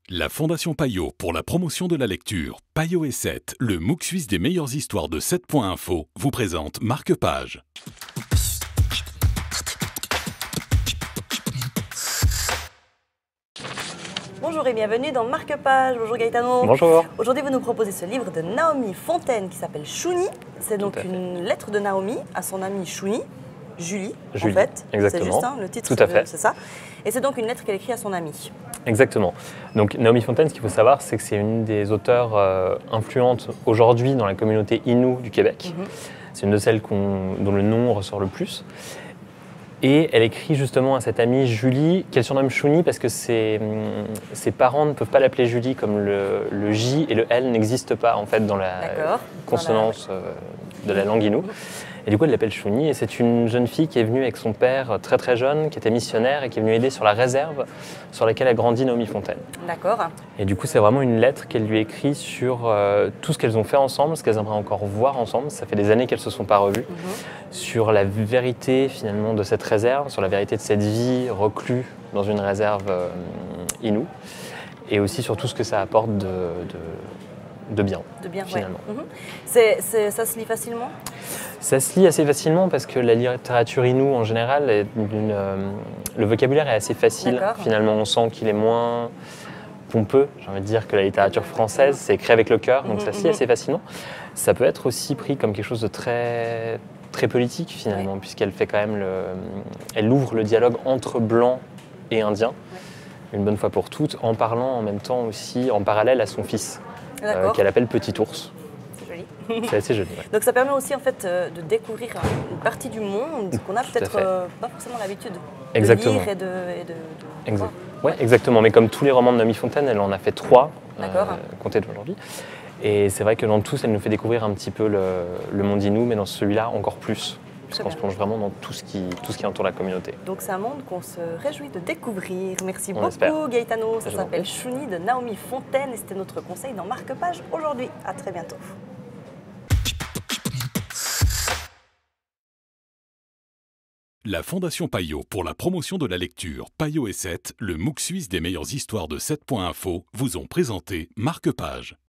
La Fondation Payot pour la promotion de la lecture, Payot et 7, le MOOC suisse des meilleures histoires de 7.info, vous présente Marque-Page. Bonjour et bienvenue dans Marque-Page. Bonjour Gaetano. Bonjour. Aujourd'hui, vous nous proposez ce livre de Naomi Fontaine qui s'appelle Chouni. C'est donc une lettre de Naomi à son amie Chouni, Julie, en fait. Exactement. C'est juste, hein, le titre, Tout à fait. c'est ça. Et c'est donc une lettre qu'elle écrit à son amie. Exactement. Donc Naomi Fontaine, ce qu'il faut savoir, c'est que c'est une des auteurs influentes aujourd'hui dans la communauté Innu du Québec. C'est une de celles dont le nom ressort le plus. Et elle écrit justement à cette amie Julie, qu'elle surnomme Chouni parce que ses parents ne peuvent pas l'appeler Julie, comme le J et le L n'existent pas en fait dans la consonance de la langue Innu. Et du coup, elle l'appelle Chouni. Et c'est une jeune fille qui est venue avec son père très très jeune, qui était missionnaire et qui est venue aider sur la réserve sur laquelle a grandi Naomi Fontaine. D'accord. Et du coup, c'est vraiment une lettre qu'elle lui écrit sur tout ce qu'elles ont fait ensemble, ce qu'elles aimeraient encore voir ensemble. Ça fait des années qu'elles ne se sont pas revues. Sur la vérité finalement de cette réserve, sur la vérité de cette vie reclue dans une réserve Innu. Et aussi sur tout ce que ça apporte de bien, finalement. Ouais. Ça se lit facilement ? Ça se lit assez facilement parce que la littérature Innu en général, le vocabulaire est assez facile. Finalement, on sent qu'il est moins pompeux, j'ai envie de dire, que la littérature française. C'est écrit avec le cœur, donc ça se lit assez facilement. Ça peut être aussi pris comme quelque chose de très, très politique finalement, puisqu'elle fait quand même elle ouvre le dialogue entre blancs et indiens, une bonne fois pour toutes, en parlant en même temps aussi, en parallèle à son fils, qu'elle appelle Petit Ours. C'est assez joli. Ouais. Donc ça permet aussi en fait de découvrir une partie du monde qu'on n'a peut-être pas forcément l'habitude de lire et de voir. Ouais, exactement. Mais comme tous les romans de Naomi Fontaine, elle en a fait 3 comptés d'aujourd'hui. Et c'est vrai que dans tous, elle nous fait découvrir un petit peu le monde Innu, mais dans celui-là encore plus. Puisqu'on se plonge vraiment dans tout ce qui entoure la communauté. Donc c'est un monde qu'on se réjouit de découvrir. Merci beaucoup Gaetano. Ça s'appelle Chouni de Naomi Fontaine et c'était notre conseil dans Marque-Page aujourd'hui. À très bientôt. La Fondation Payot pour la promotion de la lecture, Payot et 7, le MOOC suisse des meilleures histoires de 7.info, vous ont présenté Marque-Page.